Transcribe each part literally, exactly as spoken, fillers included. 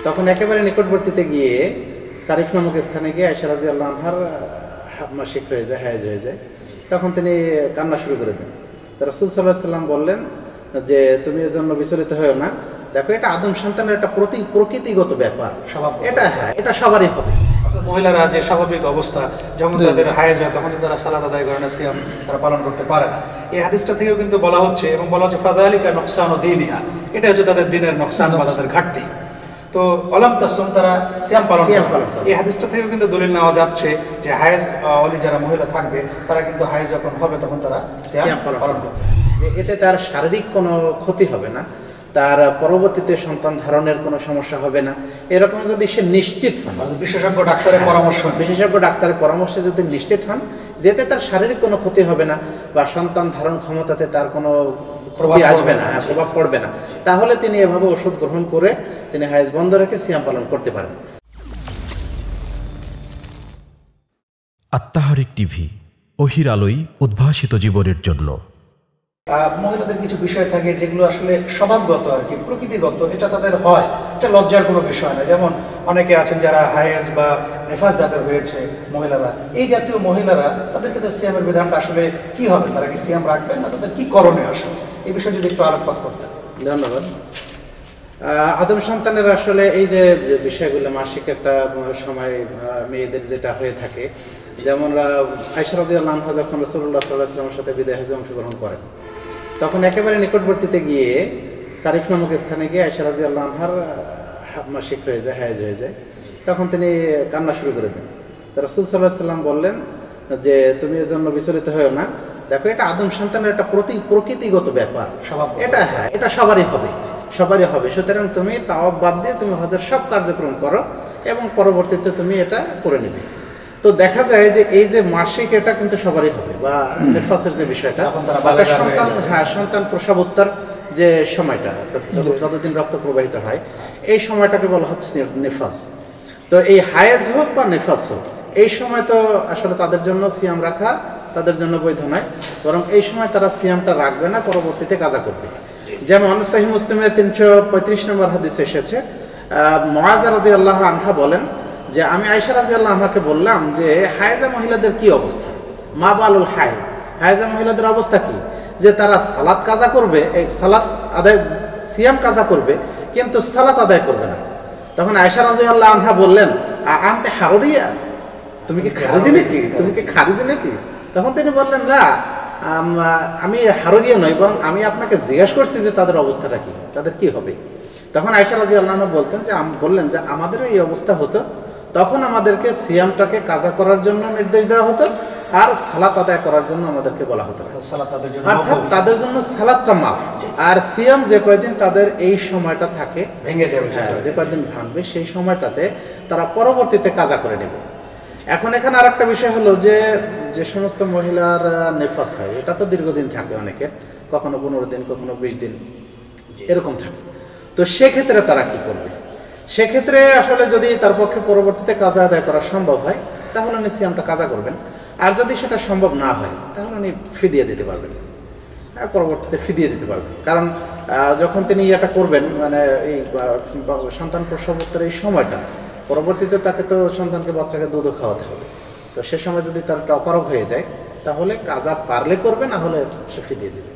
তখন একেবারে নিকটবর্তীতে গিয়ে সারিফ নামক স্থানে গিয়ে আয়েশা রাদিয়াল্লাহু আনহার মাসিক হয়ে যায়, হায়েজ হয়ে যায়। তখন তিনি কান্না শুরু করে দেন। রাসূল সাল্লাল্লাহু আলাইহি ওয়াসাল্লাম বললেন যে তুমি এর জন্য বিচলিত হয়েও না, দেখো এটা আদম সন্তানের একটা প্রতি প্রকৃতিগত ব্যাপার, এটা হ্যাঁ এটা সবারই হবে। মহিলারা যে স্বাভাবিক অবস্থা যখন তাদের হায়েজ হয় তখন তো তারা সালাত আদায় করে না, সিয়াম তারা পালন করতে পারে না। এই হাদিসটা থেকেও কিন্তু বলা হচ্ছে এবং বলা হচ্ছে ফাযালিকা নকসানু দীনিহা, এটা হচ্ছে তাদের দিনের নকসান বা তাদের ঘাটতি। তো অলাম তাসুম তারা সিয়াম পালন করে। এই হাদিসটা থেকেও কিন্তু দলিল নেওয়া যাচ্ছে যে হায়েজ অলি যারা মহিলা থাকবে তারা কিন্তু হায়েজ যখন হবে তখন তারা সিয়াম পালন করবে। এতে তার শারীরিক কোনো ক্ষতি হবে না, তার পরবর্তীতে সন্তান ধারণের কোনো সমস্যা হবে না, এরকম যদি সে নিশ্চিত হন, বিশেষজ্ঞ ডাক্তারের পরামর্শ বিশেষজ্ঞ ডাক্তারের পরামর্শে যদি নিশ্চিত হন যেতে তার শারীরিক কোনো ক্ষতি হবে না বা সন্তান ধারণ ক্ষমতাতে তার কোনো ক্ষতি আসবে না, প্রভাব পড়বে না, তাহলে তিনি এভাবে ওষুধ গ্রহণ করে তিনি হায়েজ বন্ধ রেখে সিয়াম পালন করতে পারেন। আত্মাহারিক টিভি, ওহির আলোয় উদ্ভাসিত জীবনের জন্য। মহিলাদের কিছু বিষয় থাকে যেগুলো আসলে স্বভাবগত আর কি, প্রকৃতিগত, এটা তাদের হয়, এটা লজ্জার কোনো বিষয় না। যেমন অনেকে আছেন যারা হায়েজ বা নেফাস যাদের হয়েছে মহিলারা, এই জাতীয় মহিলারা তাদের ক্ষেত্রে সিয়ামের বিধানটা আসলে কি হবে, তারা কি সিয়াম রাখবেন না তাদের কি করণীয় আসলে, এই বিষয়ে যদি একটু আলোকপাত করতেন। ধন্যবাদ। আদম সন্তানের আসলে এই যে বিষয়গুলো মাসিক একটা সময় মেয়েদের যেটা হয়ে থাকে, যেমন আয়েশা রাদিয়াল্লাহু আনহা যখন রাসূলুল্লাহ সাল্লাল্লাহু আলাইহি ওয়াসাল্লামের সাথে বিদায় হজে অংশগ্রহণ করেন, তখন একেবারে নিকটবর্তীতে গিয়ে সারিফ নামক স্থানে গিয়ে আয়েশা রাদিয়াল্লাহু আনহার মাসিক হয়ে যায়, হায়েজ হয়ে যায়। তখন তিনি কান্না শুরু করে দেন। রাসূল সাল্লাল্লাহু আলাইহি ওয়াসাল্লাম বললেন যে তুমি এর জন্য বিচলিত হয়েও না, দেখো এটা আদম সন্তানের একটা প্রতি প্রকৃতিগত ব্যাপার, এটা হ্যাঁ এটা সবারই হবে, সবারই হবে। সুতরাং তুমি তাওয়াব বাদ দিয়ে তুমি হজের সব কার্যক্রম করো এবং পরবর্তীতে তুমি এটা করে নেবে। তো দেখা যায় যে এই যে মাসিক এটা কিন্তু সবারই হবে, বা নেফাসের যে বিষয়টা, সন্তান হ্যাঁ সন্তান প্রসবোত্তর যে সময়টা যতদিন রক্ত প্রবাহিত হয় এই সময়টাকে বলা হচ্ছে নেফাস। তো এই হায়েজ হোক বা নেফাস হোক এই সময় তো আসলে তাদের জন্য সিয়াম রাখা তাদের জন্য বৈধ নয়, বরং এই সময় তারা সিয়ামটা রাখবে না, পরবর্তীতে কাজা করবে। যেমন সহিহ মুসলিমের তিনশো পঁয়ত্রিশ নম্বর হাদিসে এসেছে, মুআজ রাদিয়াল্লাহু আনহা বলেন যে আমি আয়েশা রাদিয়াল্লাহু আনহাকে বললাম যে হায়েজা মহিলাদের কি অবস্থা, মা বালুল হায়েজ, হায়েজা মহিলাদের অবস্থা কি, যে তারা সালাত কাজা করবে, এই সালাত আদায় সিয়াম কাজা করবে কিন্তু সালাত আদায় করবে না। তখন আয়েশা রাদিয়াল্লাহু আনহা বললেন আনতে হারুরিয়া, তুমি কি খারিজি নাকি, তুমি কি খারিজি নাকি? তখন তিনি বললেন না আমি হারুরিয়া নই, বরং আমি আপনাকে জিজ্ঞেস করছি যে তাদের অবস্থাটা কি, তাদের কি হবে। তখন আয়েশা রাদিয়াল্লাহু আনহা বলতেন যে বললেন যে আমাদেরও এই অবস্থা হতো, তখন আমাদেরকে সিয়ামটাকে কাজা করার জন্য নির্দেশ দেওয়া হতো আর সালাত আদায় করার জন্য আমাদেরকে বলা হতো, অর্থাৎ তাদের জন্য সালাতটা মাফ, আর সিয়াম যে কয়দিন তাদের এই সময়টা থাকে ভেঙে যাবে, যে কয়দিন ভাঙবে সেই সময়টাতে তারা পরবর্তীতে কাজা করে নেবে। এখন এখানে আর একটা বিষয় হলো যে যে সমস্ত মহিলার নেফাস হয় এটা তো দীর্ঘদিন থাকে, অনেকের কখনো পনেরো দিন কখনো বিশ দিন এরকম থাকে। তো সেক্ষেত্রে তারা কি করবে? সেক্ষেত্রে আসলে যদি তার পক্ষে পরবর্তীতে কাজা আদায় করা সম্ভব হয় তাহলে উনি সিয়ামটা কাজা করবেন, আর যদি সেটা সম্ভব না হয় তাহলে উনি ফিদিয়ে দিতে পারবেন, পরবর্তীতে ফিদিয়ে দিতে পারবেন। কারণ যখন তিনি এটা করবেন মানে এই সন্তান প্রসবোত্তর এই সময়টা, পরবর্তীতে তাকে তো সন্তানকে বাচ্চাকে দুধও খাওয়াতে হবে, তো সে সময় যদি তার অপারগ হয়ে যায় তাহলে কাজা পারলে করবে, না হলে সে ফিদিয়ে দেবে।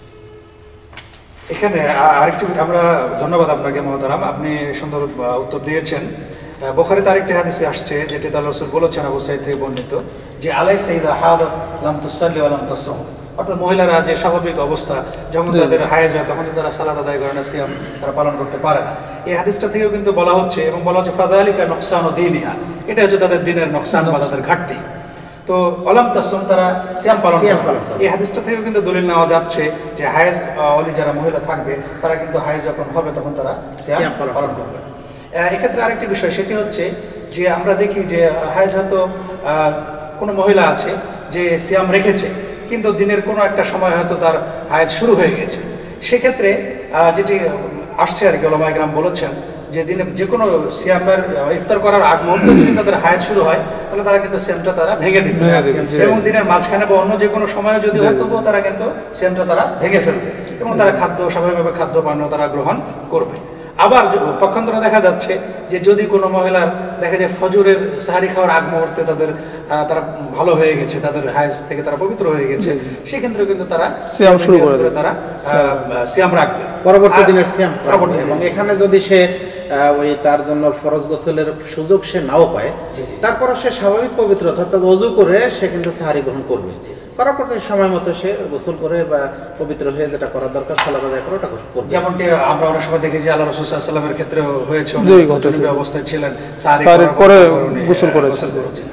এখানে আরেকটু আমরা ধন্যবাদ আপনাকে মহতারাম, আপনি সুন্দর উত্তর দিয়েছেন। বুখারীতে আরেকটি হাদিসে আসছে যেটি আল্লাহ রাসূল বলেছেন আবু সাঈদ থেকে বর্ণিত যে আলাইসা ইযা হাদাত লাম তুসাল্লি ওয়া লাম তাসুম, অর্থাৎ মহিলারা যে স্বাভাবিক অবস্থা যখন তাদের হায়েজ হয় তখন তো তারা সালাত আদায় করে না, সিয়াম তারা পালন করতে পারে না। এই হাদিসটা থেকেও কিন্তু বলা হচ্ছে এবং বলা হচ্ছে ফাযালিকা নকসানু দীনিহা, এটা হচ্ছে তাদের দিনের নকসান বা তাদের ঘাটতি। তো অলাম তাসুম তারা সিয়াম পালন করে। এই হাদিসটা থেকেও কিন্তু দলিল নেওয়া যাচ্ছে যে হায়েজ অলি যারা মহিলা থাকবে তারা কিন্তু হায়েজ যখন হবে তখন তারা সিয়াম পালন করবে না। এক্ষেত্রে আরেকটি বিষয় সেটি হচ্ছে যে আমরা দেখি যে হায়েজ হয়তো কোনো মহিলা আছে যে সিয়াম রেখেছে কিন্তু দিনের কোনো একটা সময় হয়তো তার হায়েজ শুরু হয়ে গেছে, সেক্ষেত্রে যেটি আসছে আর কি ওলামায়ে কেরাম বলেছেন যে দিনে যে কোনো সিয়ামের ইফতার করার আগ মুহূর্তে যদি তাদের হায়েজ শুরু হয় তাহলে তারা কিন্তু সিয়ামটা তারা ভেঙে দিবে, এবং দিনের মাঝখানে বা অন্য যে কোনো সময়ে যদি হয় তবুও তারা কিন্তু সিয়ামটা তারা ভেঙে ফেলবে এবং তারা খাদ্য স্বাভাবিকভাবে খাদ্য পানীয় তারা গ্রহণ করবে। আবার পক্ষান্তরে দেখা যাচ্ছে যে যদি কোনো মহিলার দেখা যায় ফজরের সাহারি খাওয়ার আগ মুহূর্তে তাদের তারা ভালো হয়ে গেছে, তাদের হায়েজ থেকে তারা পবিত্র হয়ে গেছে, সেক্ষেত্রে কিন্তু তারা সিয়াম শুরু করে দেবে, তারা সিয়াম রাখবে পরবর্তী দিনের সিয়াম রাখবে। এবং এখানে যদি সে ওই তার জন্য ফরজ গোসলের সুযোগ সে নাও পায়, তারপর সে স্বাভাবিক পবিত্র অর্থাৎ ওযু করে সে কিন্তু সাহারি গ্রহণ করবে, করার পর সময় মতো সে গোসল করে বা পবিত্র হয়ে যেটা করা দরকার সালাত আদায় করে ওটা করবে। যেমনটি আমরা অনেক সময় দেখেছি আল্লাহ রাসূল সাল্লাল্লাহু আলাইহি ওয়াসাল্লামের ক্ষেত্রে হয়েছে, উনি অবস্থায় ছিলেন, সাহারি পরে গোসল করেছেন।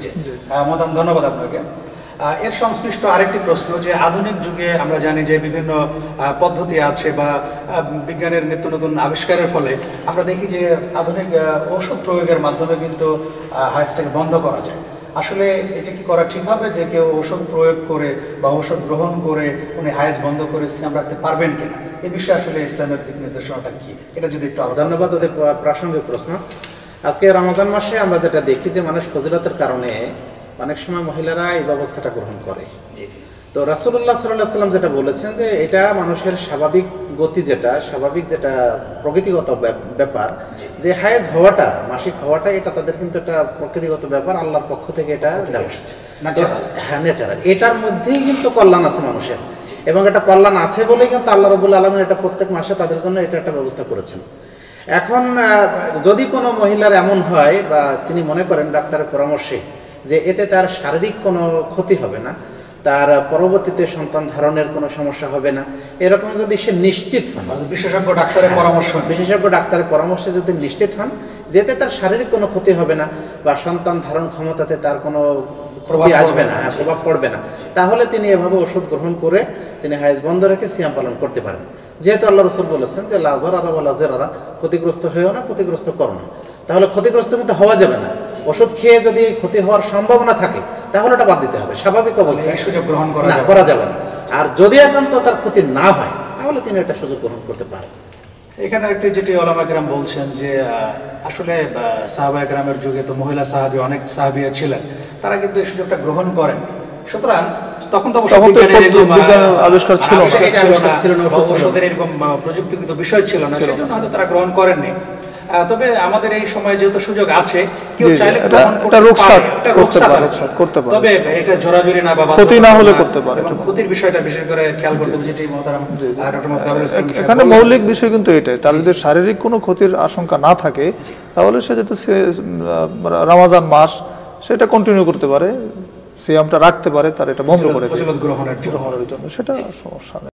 মাদাম ধন্যবাদ আপনাকে। এর সংশ্লিষ্ট আরেকটি প্রশ্ন যে আধুনিক যুগে আমরা জানি যে বিভিন্ন পদ্ধতি আছে বা বিজ্ঞানের নিত্য নতুন আবিষ্কারের ফলে আমরা দেখি যে আধুনিক ঔষধ প্রয়োগের মাধ্যমে কিন্তু হায়েজটাকে বন্ধ করা যায়। আসলে এটা কি করা ঠিক হবে যে কেউ ওষুধ প্রয়োগ করে বা ওষুধ গ্রহণ করে উনি হায়েজ বন্ধ করে সিয়াম রাখতে পারবেন কিনা, এই বিষয়ে আসলে ইসলামের দিক নির্দেশনাটা কি, এটা যদি একটু। ধন্যবাদ, ওদের প্রাসঙ্গিক প্রশ্ন। আজকে রমজান মাসে আমরা যেটা দেখি যে মানুষ ফজিলতের কারণে অনেক সময় মহিলারা এই ব্যবস্থাটা গ্রহণ করে। তো রাসূলুল্লাহ সাল্লাল্লাহু আলাইহি ওয়াসাল্লাম যেটা বলেছেন যে এটা মানুষের স্বাভাবিক গতি, যেটা স্বাভাবিক যেটা প্রকৃতিগত ব্যাপার, যে হায়েজ হওয়াটা মাসিক হওয়াটা এটা তাদের কিন্তু একটা প্রকৃতিগত ব্যাপার, আল্লাহর পক্ষ থেকে এটা দেওয়া, হ্যাঁ ন্যাচারাল। এটার মধ্যেই কিন্তু কল্যাণ আছে মানুষের, এবং এটা কল্যাণ আছে বলেই কিন্তু আল্লাহ রাব্বুল আলামিন এটা প্রত্যেক মাসে তাদের জন্য এটা একটা ব্যবস্থা করেছেন। এখন যদি কোনো মহিলার এমন হয় বা তিনি মনে করেন ডাক্তারের পরামর্শে যে এতে তার শারীরিক কোনো ক্ষতি হবে না, তার পরবর্তীতে সন্তান ধারণের কোনো সমস্যা হবে না, এরকম যদি সে নিশ্চিত হন, বিশেষজ্ঞ ডাক্তারের পরামর্শ বিশেষজ্ঞ ডাক্তারের পরামর্শে যদি নিশ্চিত হন যে এতে তার শারীরিক কোনো ক্ষতি হবে না বা সন্তান ধারণ ক্ষমতাতে তার কোনো ক্ষতি আসবে না, প্রভাব পড়বে না, তাহলে তিনি এভাবে ওষুধ গ্রহণ করে তিনি হায়েজ বন্ধ রেখে সিয়াম পালন করতে পারেন। যেহেতু আল্লাহ রাসূল বলেছেন যে লা যারারা ওয়া লা যিরারা, ক্ষতিগ্রস্ত হয়েও না, ক্ষতিগ্রস্ত করো না, তাহলে ক্ষতিগ্রস্ত কিন্তু হওয়া যাবে না। ওষুধ খেয়ে যদি ক্ষতি হওয়ার সম্ভাবনা থাকে তাহলে এটা বাদ দিতে হবে, স্বাভাবিক অবস্থায় সুযোগ গ্রহণ করা যাবে না। আর যদি একান্ত তার ক্ষতি না হয় তাহলে তিনি এটা সুযোগ গ্রহণ করতে পারেন। এখানে একটি যেটি ওলামা কেরাম বলছেন যে আসলে সাহাবায়ে কেরামের যুগে তো মহিলা সাহাবী অনেক সাহাবিয়া ছিলেন, তারা কিন্তু এই সুযোগটা গ্রহণ করেন, সুতরাং তখন তো আবিষ্কার ছিল না, ওষুধের এরকম প্রযুক্তিগত বিষয় ছিল না, সেজন্য হয়তো তারা গ্রহণ করেননি। তবে আমাদের এই সময় যেহেতু সুযোগ আছে, কেউ চাইলে করতে পারে, তবে এটা জোরাজুরি না বা ক্ষতি না হলে করতে পারে। ক্ষতির বিষয়টা বিশেষ করে খেয়াল করতে হবে, যেটি মহতারাম এখানে মৌলিক বিষয় কিন্তু এটাই, তার যদি শারীরিক কোনো ক্ষতির আশঙ্কা না থাকে তাহলে সে যেহেতু রমজান মাস সেটা কন্টিনিউ করতে পারে, সিয়ামটা রাখতে পারে, তার এটা বন্ধ করে গ্রহণের জন্য, সেটা সমস্যা নেই।